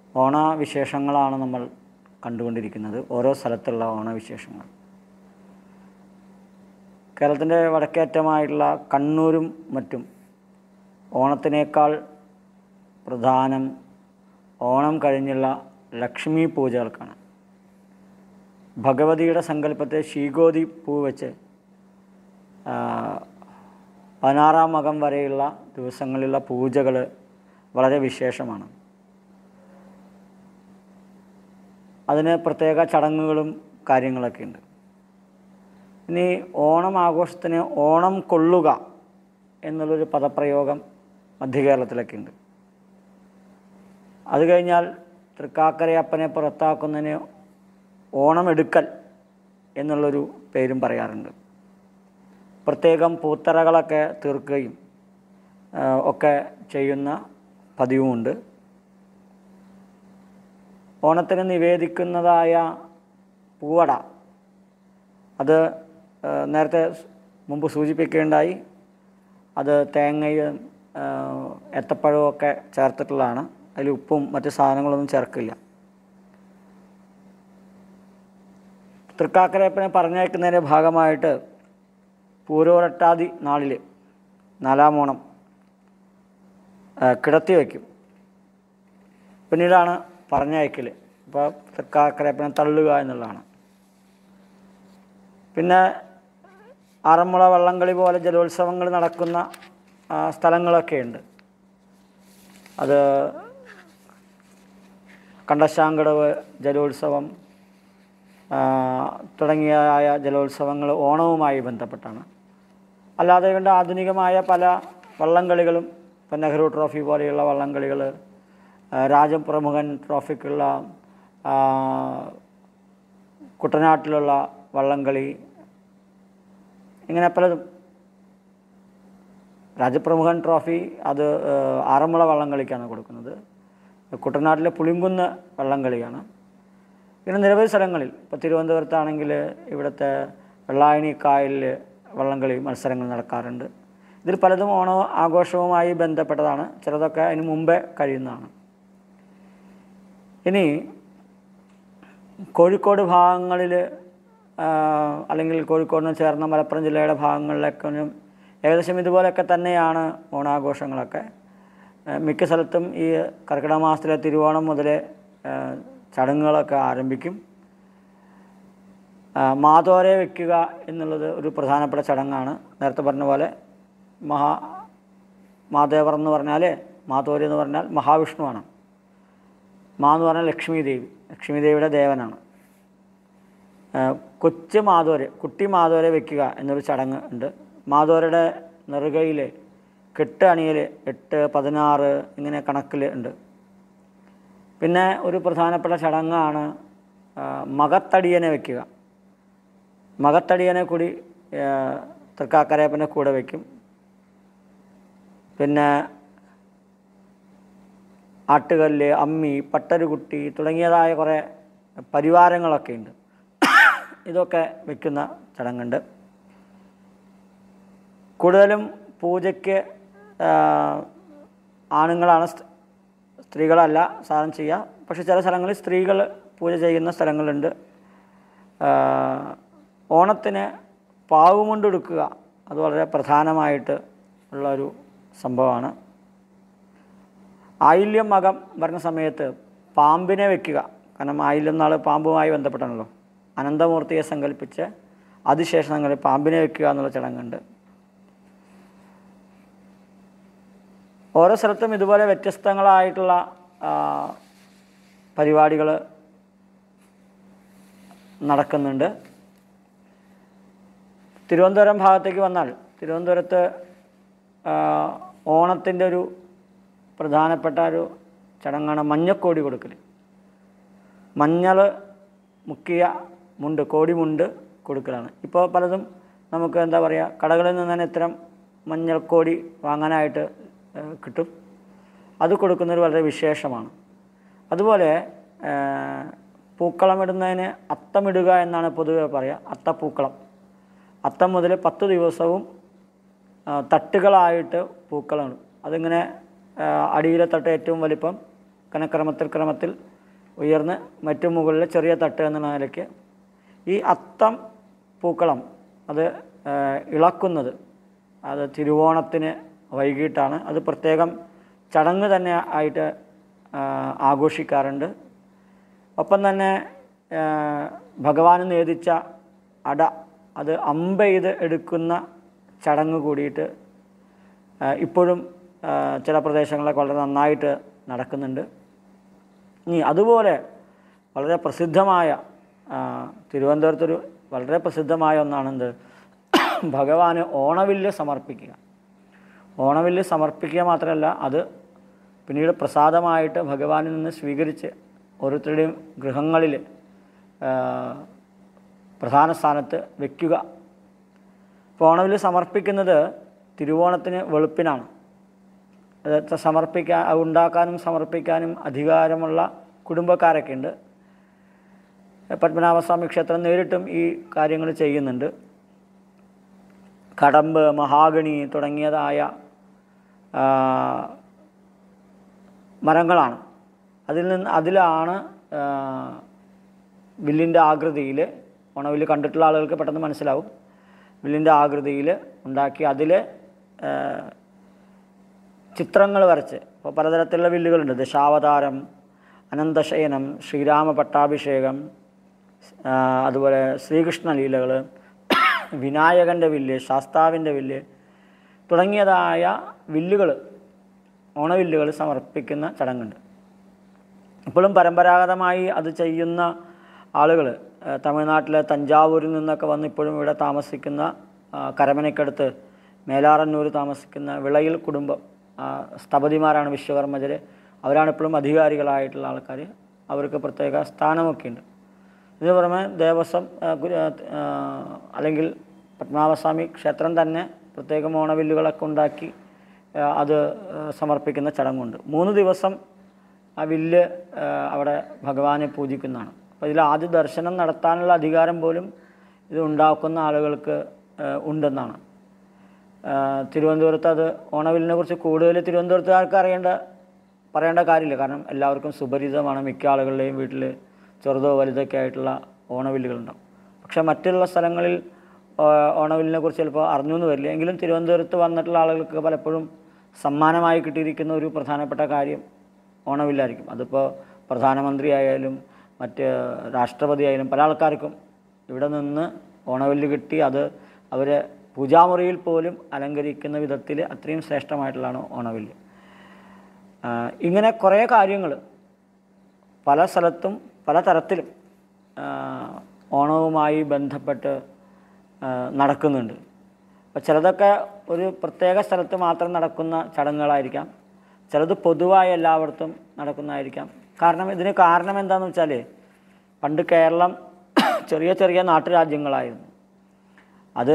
ഓണവിശേഷങ്ങളാണ് നമ്മൾ കണ്ടുകൊണ്ടിരിക്കുന്നത്. ഓരോ സ്ഥലത്തുള്ള ഓണവിശേഷങ്ങൾ. കേരളത്തിൻ്റെ വടക്കേറ്റമായിട്ടുള്ള കണ്ണൂരും മറ്റും ഓണത്തിനേക്കാൾ പ്രധാനം ഓണം കഴിഞ്ഞുള്ള ലക്ഷ്മി പൂജകൾക്കാണ്. ഭഗവതിയുടെ സങ്കല്പത്തെ ശീകോതി പൂ വെച്ച് 16-ാം അകം വരെയുള്ള ദിവസങ്ങളിലുള്ള പൂജകൾ വളരെ വിശേഷമാണ്. അതിന് പ്രത്യേക ചടങ്ങുകളും കാര്യങ്ങളൊക്കെ ഉണ്ട്. ഇനി ഓണം ആഘോഷത്തിന് ഓണം കൊള്ളുക എന്നുള്ളൊരു പദപ്രയോഗം മധ്യകേരളത്തിലൊക്കെ ഉണ്ട്. അത് കഴിഞ്ഞാൽ തൃക്കാക്കരയപ്പനെ പുറത്താക്കുന്നതിന് ഓണമെടുക്കൽ എന്നുള്ളൊരു പേരും പറയാറുണ്ട്. പ്രത്യേകം പൂത്തറകളൊക്കെ തീർക്കുകയും ഒക്കെ ചെയ്യുന്ന പതിവുമുണ്ട്. ഓണത്തിന് നിവേദിക്കുന്നതായ പൂവട, അത് നേരത്തെ മുമ്പ് സൂചിപ്പിക്കുകയുണ്ടായി. അത് തേങ്ങയും ഏത്തപ്പഴവും ഒക്കെ ചേർത്തിട്ടുള്ളതാണ്. അതിൽ ഉപ്പും മറ്റ് സാധനങ്ങളൊന്നും ചേർക്കില്ല. തൃക്കാക്കരയപ്പനെ പറഞ്ഞയക്കുന്നതിൻ്റെ ഭാഗമായിട്ട് പൂരോരട്ടാതി നാളിൽ 4-ാം ഓണം കിടത്തി വയ്ക്കും. പിന്നീടാണ് പറഞ്ഞയക്കൽ. ഇപ്പോൾ തൃക്കാക്കരയപ്പനെ തള്ളുക എന്നുള്ളതാണ്. പിന്നെ ആറന്മുള വള്ളംകളി പോലെ ജലോത്സവങ്ങൾ നടക്കുന്ന സ്ഥലങ്ങളൊക്കെയുണ്ട്. അത് കണ്ടശാങ്കടവ് ജലോത്സവം തുടങ്ങിയ ജലോത്സവങ്ങൾ ഓണവുമായി ബന്ധപ്പെട്ടാണ്. അല്ലാതെ കൊണ്ട് ആധുനികമായ പല വള്ളംകളികളും, ഇപ്പം നെഹ്റു ട്രോഫി പോലെയുള്ള വള്ളംകളികൾ, രാജപ്രമുഖൻ ട്രോഫിക്കുള്ള കുട്ടനാട്ടിലുള്ള വള്ളംകളി, ഇങ്ങനെ പലതും. രാജപ്രമുഖൻ ട്രോഫി അത് ആറന്മുള വള്ളംകളിക്കാണ് കൊടുക്കുന്നത്. കുട്ടനാട്ടിലെ പുളിങ്കുന്ന് വള്ളംകളിയാണ്. പിന്നെ നിരവധി സ്ഥലങ്ങളിൽ, ഇപ്പോൾ തിരുവനന്തപുരത്താണെങ്കിൽ ഇവിടുത്തെ വെള്ളായണി കായലിൽ വള്ളംകളി മത്സരങ്ങൾ നടക്കാറുണ്ട്. ഇതിൽ പലതും ഓണ ആഘോഷവുമായി ബന്ധപ്പെട്ടതാണ്. ചിലതൊക്കെ അതിന് മുമ്പേ കഴിയുന്നതാണ്. ഇനി കോഴിക്കോട് ഭാഗങ്ങളിൽ അല്ലെങ്കിൽ കോഴിക്കോടിന് ചേർന്ന മലപ്പുറം ജില്ലയുടെ ഭാഗങ്ങളിലൊക്കെ ഏകദേശം ഇതുപോലെയൊക്കെ തന്നെയാണ് ഓണാഘോഷങ്ങളൊക്കെ. മിക്ക സ്ഥലത്തും ഈ കർക്കിടക മാസത്തിലെ തിരുവോണം മുതൽ ചടങ്ങുകളൊക്കെ ആരംഭിക്കും. മാതോരെ വയ്ക്കുക എന്നുള്ളത് ഒരു പ്രധാനപ്പെട്ട ചടങ്ങാണ്. നേരത്തെ പറഞ്ഞ പോലെ മാതേവർ എന്ന് പറഞ്ഞാൽ, മാതോരി എന്ന് പറഞ്ഞാൽ മഹാവിഷ്ണുവാണ്. മാ എന്ന് പറഞ്ഞാൽ ലക്ഷ്മി ദേവി, ലക്ഷ്മി ദേവിയുടെ ദേവനാണ്. കൊച്ചു മാതോര്, കുട്ടി മാതോരെ വയ്ക്കുക എന്നൊരു ചടങ്ങ് ഉണ്ട്. മാതോരയുടെ നെറുകയിൽ കെട്ട് അണിയൽ 8, 16 ഇങ്ങനെ കണക്കിൽ ഉണ്ട്. പിന്നെ ഒരു പ്രധാനപ്പെട്ട ചടങ്ങാണ് മകത്തടിയനെ വയ്ക്കുക. മകത്തടിയനെ കൂടി തൃക്കാക്കരയപ്പനെ കൂടെ വയ്ക്കും. പിന്നെ ആട്ടുകല്ല്, അമ്മി, പട്ടരുകുട്ടി തുടങ്ങിയതായ കുറേ പരിവാരങ്ങളൊക്കെ ഉണ്ട്. ഇതൊക്കെ വയ്ക്കുന്ന ചടങ്ങുണ്ട്. കൂടുതലും പൂജയ്ക്ക് ആണുങ്ങളാണ്, സ്ത്രീകളല്ല സാധനം ചെയ്യുക. പക്ഷേ ചില സ്ഥലങ്ങളിൽ സ്ത്രീകൾ പൂജ ചെയ്യുന്ന സ്ഥലങ്ങളുണ്ട്. ഓണത്തിന് പാവുമുണ്ടെടുക്കുക, അത് വളരെ പ്രധാനമായിട്ട് ഉള്ളൊരു സംഭവമാണ്. ആയില്യം മകം വരുന്ന സമയത്ത് പാമ്പിനെ വയ്ക്കുക. കാരണം ആയില്യം നാൾ പാമ്പുമായി ബന്ധപ്പെട്ടാണല്ലോ. അനന്തമൂർത്തിയെ സങ്കല്പിച്ച് അതിശേഷം പാമ്പിനെ വയ്ക്കുക എന്നുള്ള ചടങ്ങുണ്ട്. ഓരോ സ്ഥലത്തും ഇതുപോലെ വ്യത്യസ്തങ്ങളായിട്ടുള്ള പരിപാടികൾ നടക്കുന്നുണ്ട്. തിരുവനന്തപുരം ഭാഗത്തേക്ക് വന്നാൽ തിരുവനന്തപുരത്ത് ഓണത്തിൻ്റെ ഒരു പ്രധാനപ്പെട്ട ഒരു ചടങ്ങാണ് മഞ്ഞക്കോടി കൊടുക്കൽ. മഞ്ഞൾ മുക്കിയ മുണ്ട്, കോടിമുണ്ട് കൊടുക്കലാണ്. ഇപ്പോൾ പലതും നമുക്ക് എന്താ പറയുക, കടകളിൽ നിന്ന് തന്നെ ഇത്തരം മഞ്ഞൾക്കോടി വാങ്ങാനായിട്ട് കിട്ടും. അത് കൊടുക്കുന്നൊരു വളരെ വിശേഷമാണ്. അതുപോലെ പൂക്കളമിടുന്നതിന് അത്തമിടുക എന്നാണ് പൊതുവെ പറയുക. അത്തപ്പൂക്കളം. അത്തം മുതൽ 10 ദിവസവും തട്ടുകളായിട്ട് പൂക്കളമിടും. അതിങ്ങനെ അടിയിലെ തട്ട് ഏറ്റവും വലിപ്പം, ക്രമത്തിൽ ഉയർന്ന് മറ്റു മുകളിൽ ചെറിയ തട്ട് എന്ന നിലയ്ക്ക് ഈ അത്തം പൂക്കളം അത് ഇളക്കുന്നത് അത് തിരുവോണത്തിന് വൈകിട്ടാണ്. അത് പ്രത്യേകം ചടങ്ങ് തന്നെ ആയിട്ട് ആഘോഷിക്കാറുണ്ട്. ഒപ്പം തന്നെ ഭഗവാന് നേദിച്ച അട അത് അമ്പെയ്ത് എടുക്കുന്ന ചടങ്ങ് കൂടിയിട്ട് ഇപ്പോഴും ചില പ്രദേശങ്ങളിലൊക്കെ വളരെ നന്നായിട്ട് നടക്കുന്നുണ്ട്. ഇനി അതുപോലെ വളരെ പ്രസിദ്ധമായ തിരുവനന്തപുരത്തൊരു വളരെ പ്രസിദ്ധമായ ഒന്നാണെന്ത്, ഭഗവാന് ഓണവില്ല് സമർപ്പിക്കുക. ഓണവില്ല് സമർപ്പിക്കുക മാത്രമല്ല, അത് പിന്നീട് പ്രസാദമായിട്ട് ഭഗവാനിൽ നിന്ന് സ്വീകരിച്ച് ഓരോരുത്തരുടെയും ഗൃഹങ്ങളിൽ പ്രധാന സ്ഥാനത്ത് വയ്ക്കുക. അപ്പോൾ ഓണവില്ല് സമർപ്പിക്കുന്നത് തിരുവോണത്തിന് വെളുപ്പിനാണ്. അത് ഉണ്ടാക്കാനും സമർപ്പിക്കാനും അധികാരമുള്ള കുടുംബക്കാരൊക്കെ ഉണ്ട്. പത്മനാഭസ്വാമി ക്ഷേത്രം നേരിട്ടും ഈ കാര്യങ്ങൾ ചെയ്യുന്നുണ്ട്. കടമ്പ്, മഹാഗണി തുടങ്ങിയതായ മരങ്ങളാണ്. അതിലാണ് വില്ലിൻ്റെ ആകൃതിയിൽ, ഓണവില്ല് കണ്ടിട്ടുള്ള ആളുകൾക്ക് പെട്ടെന്ന് മനസ്സിലാവും, വില്ലിൻ്റെ ആകൃതിയിൽ ഉണ്ടാക്കി അതിൽ ചിത്രങ്ങൾ വരച്ച്, ഇപ്പോൾ പലതരത്തിലുള്ള വില്ലുകളുണ്ട്. ദശാവതാരം, അനന്തശയനം, ശ്രീരാമ പട്ടാഭിഷേകം, അതുപോലെ ശ്രീകൃഷ്ണ ലീലകൾ, വിനായകൻ്റെ വില്ല്, ശാസ്താവിൻ്റെ വില്ല് തുടങ്ങിയതായ വില്ലുകൾ, ഓണവില്ലുകൾ സമർപ്പിക്കുന്ന ചടങ്ങുണ്ട്. ഇപ്പോഴും പരമ്പരാഗതമായി അത് ചെയ്യുന്ന ആളുകൾ തമിഴ്നാട്ടിലെ തഞ്ചാവൂരിൽ നിന്നൊക്കെ വന്ന് ഇപ്പോഴും ഇവിടെ താമസിക്കുന്ന, കരമനയ്ക്കടുത്ത് മേലാറന്നൂർ താമസിക്കുന്ന വിളയിൽ കുടുംബം സ്ഥപതിമാരാണ് വിശ്വകർമ്മജർ. അവരാണ് ഇപ്പോഴും അധികാരികളായിട്ടുള്ള ആൾക്കാർ. അവർക്ക് പ്രത്യേക സ്ഥാനമൊക്കെ ഉണ്ട്. ഇതിന് പുറമെ ദേവസ്വം അല്ലെങ്കിൽ പത്മനാഭസ്വാമി ക്ഷേത്രം തന്നെ പ്രത്യേകം ഓണവില്ലുകളൊക്കെ ഉണ്ടാക്കി അത് സമർപ്പിക്കുന്ന ചടങ്ങുണ്ട്. 3 ദിവസം ആ വില്ല് അവിടെ ഭഗവാനെ പൂജിക്കുന്നതാണ്. അപ്പോൾ ഇതിൽ ആദ്യ ദർശനം നടത്താനുള്ള അധികാരം പോലും ഇത് ഉണ്ടാക്കുന്ന ആളുകൾക്ക് ഉണ്ടെന്നാണ്. തിരുവനന്തപുരത്ത് അത് ഓണവില്ലിനെ കുറിച്ച് കൂടുതൽ തിരുവനന്തപുരത്തുകാർക്ക് പറയേണ്ട കാര്യമില്ല. കാരണം എല്ലാവർക്കും സുപരിചിതമാണ്. മിക്ക ആളുകളുടെയും വീട്ടിൽ ചെറുതോ വലുതൊക്കെ ആയിട്ടുള്ള ഓണവില്ലുകളുണ്ടാവും. പക്ഷേ മറ്റുള്ള സ്ഥലങ്ങളിൽ ഓണവില്ലിനെ കുറിച്ച് ചിലപ്പോൾ അറിഞ്ഞു വരില്ല. എങ്കിലും തിരുവനന്തപുരത്ത് വന്നിട്ടുള്ള ആളുകൾക്ക് പലപ്പോഴും സമ്മാനമായി കിട്ടിയിരിക്കുന്ന ഒരു പ്രധാനപ്പെട്ട കാര്യം ഓണവില്ലായിരിക്കും. അതിപ്പോൾ പ്രധാനമന്ത്രി ആയാലും മറ്റ് രാഷ്ട്രപതി ആയാലും പല ആൾക്കാർക്കും ഇവിടെ നിന്ന് ഓണവില്ല് കിട്ടി അത് അവരെ പൂജാമുറിയിൽ പോലും അലങ്കരിക്കുന്ന വിധത്തിൽ അത്രയും ശ്രേഷ്ഠമായിട്ടുള്ളതാണ് ഓണവില്ല്. ഇങ്ങനെ കുറേ കാര്യങ്ങൾ പല സ്ഥലത്തും പല തരത്തിലും ഓണവുമായി ബന്ധപ്പെട്ട് നടക്കുന്നുണ്ട്. അപ്പോൾ ചിലതൊക്കെ ഒരു പ്രത്യേക സ്ഥലത്ത് മാത്രം നടക്കുന്ന ചടങ്ങുകളായിരിക്കാം, ചിലത് പൊതുവായി എല്ലായിടത്തും നടക്കുന്നതായിരിക്കാം. ഇതിന് കാരണം എന്താണെന്ന് വെച്ചാൽ, പണ്ട് കേരളം ചെറിയ ചെറിയ നാട്ടുരാജ്യങ്ങളായിരുന്നു. അത്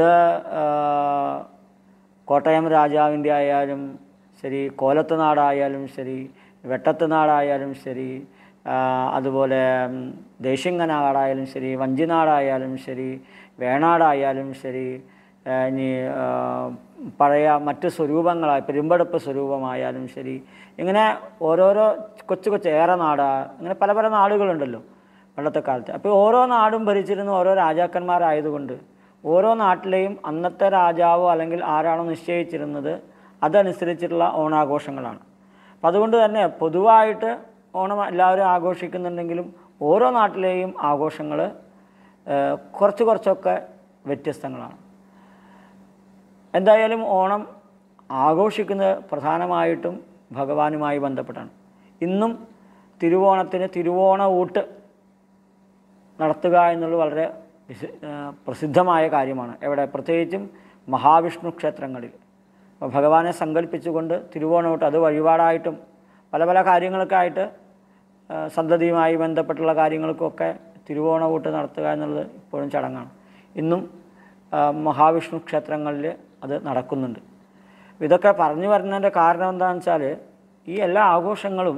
കോട്ടയം രാജാവിൻ്റെ ആയാലും ശരി, കോലത്ത് നാടായാലും ശരി, വെട്ടത്ത് നാടായാലും ശരി, അതുപോലെ ദേശിങ്ങനാടായാലും ശരി, വഞ്ചിനാടായാലും ശരി, വേണാടായാലും ശരി, ഇനി പഴയ മറ്റ് സ്വരൂപങ്ങളായ പെരുമ്പടപ്പ് സ്വരൂപമായാലും ശരി, ഇങ്ങനെ ഓരോരോ കൊച്ചു കൊച്ചു ഏറനാട്, ഇങ്ങനെ പല പല നാടുകളുണ്ടല്ലോ പണ്ടത്തെ കാലത്ത്. അപ്പോൾ ഓരോ നാടും ഭരിച്ചിരുന്ന ഓരോ രാജാക്കന്മാരായതുകൊണ്ട് ഓരോ നാട്ടിലെയും അന്നത്തെ രാജാവോ അല്ലെങ്കിൽ ആരാണോ നിശ്ചയിച്ചിരുന്നത് അതനുസരിച്ചിട്ടുള്ള ഓണാഘോഷങ്ങളാണ്. അപ്പം അതുകൊണ്ട് തന്നെ പൊതുവായിട്ട് ഓണം എല്ലാവരും ആഘോഷിക്കുന്നുണ്ടെങ്കിലും ഓരോ നാട്ടിലെയും ആഘോഷങ്ങൾ കുറച്ചൊക്കെ വ്യത്യസ്തങ്ങളാണ്. എന്തായാലും ഓണം ആഘോഷിക്കുന്നത് പ്രധാനമായിട്ടും ഭഗവാനുമായി ബന്ധപ്പെട്ടാണ്. ഇന്നും തിരുവോണത്തിന് തിരുവോണ ഊട്ട് നടത്തുക എന്നുള്ളത് വളരെ പ്രസിദ്ധമായ കാര്യമാണ്. പ്രത്യേകിച്ചും മഹാവിഷ്ണു ക്ഷേത്രങ്ങളിൽ ഭഗവാനെ സങ്കല്പിച്ചുകൊണ്ട് തിരുവോണൂട്ട്, അത് വഴിപാടായിട്ടും പല പല കാര്യങ്ങളൊക്കെ ആയിട്ട് സന്തതിയുമായി ബന്ധപ്പെട്ടുള്ള കാര്യങ്ങൾക്കൊക്കെ തിരുവോണൂട്ട് നടത്തുക എന്നുള്ളത് ഇപ്പോഴും ചടങ്ങാണ്. ഇന്നും മഹാവിഷ്ണു ക്ഷേത്രങ്ങളിൽ അത് നടക്കുന്നുണ്ട്. ഇതൊക്കെ പറഞ്ഞു വരുന്നതിൻ്റെ കാരണം എന്താണെന്ന് വെച്ചാൽ, ഈ എല്ലാ ആഘോഷങ്ങളും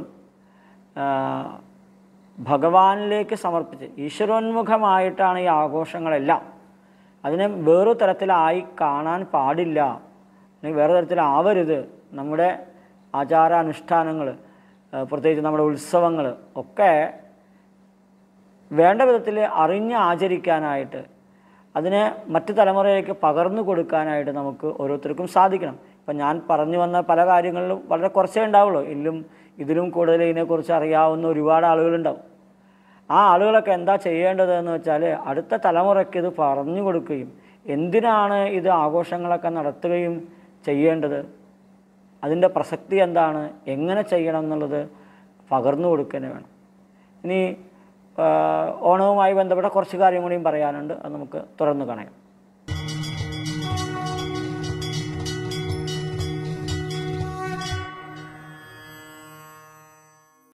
ഭഗവാനിലേക്ക് സമർപ്പിച്ച് ഈശ്വരോന്മുഖമായിട്ടാണ് ഈ ആഘോഷങ്ങളെല്ലാം. അതിനെ വേറൊരു തരത്തിലായി കാണാൻ പാടില്ല, അല്ലെങ്കിൽ വേറെ തരത്തിലാവരുത്. നമ്മുടെ ആചാരാനുഷ്ഠാനങ്ങൾ പ്രത്യേകിച്ച് നമ്മുടെ ഉത്സവങ്ങൾ ഒക്കെ വേണ്ട വിധത്തിൽ അറിഞ്ഞ് ആചരിക്കാനായിട്ട്, അതിനെ മറ്റു തലമുറയിലേക്ക് പകർന്നു കൊടുക്കാനായിട്ട് നമുക്ക് ഓരോരുത്തർക്കും സാധിക്കണം. ഇപ്പം ഞാൻ പറഞ്ഞു വന്ന പല കാര്യങ്ങളിലും വളരെ കുറച്ചേ ഉണ്ടാവുള്ളൂ. ഇതിലും കൂടുതൽ ഇതിനെക്കുറിച്ച് അറിയാവുന്ന ഒരുപാട് ആളുകളുണ്ടാവും. ആ ആളുകളൊക്കെ എന്താ ചെയ്യേണ്ടതെന്ന് വെച്ചാൽ അടുത്ത തലമുറയ്ക്ക് ഇത് പറഞ്ഞു കൊടുക്കുകയും എന്തിനാണ് ഇത് ആഘോഷങ്ങളൊക്കെ നടത്തുകയും ചെയ്യേണ്ടത്, അതിൻ്റെ പ്രസക്തി എന്താണ്, എങ്ങനെ ചെയ്യണം എന്നുള്ളത് പകർന്നു കൊടുക്കുക വേണം. ഇനി ഓണവുമായി ബന്ധപ്പെട്ട കുറച്ച് കാര്യം കൂടിയും പറയാനുണ്ട്. അത് നമുക്ക് തുറന്നു കാണാം.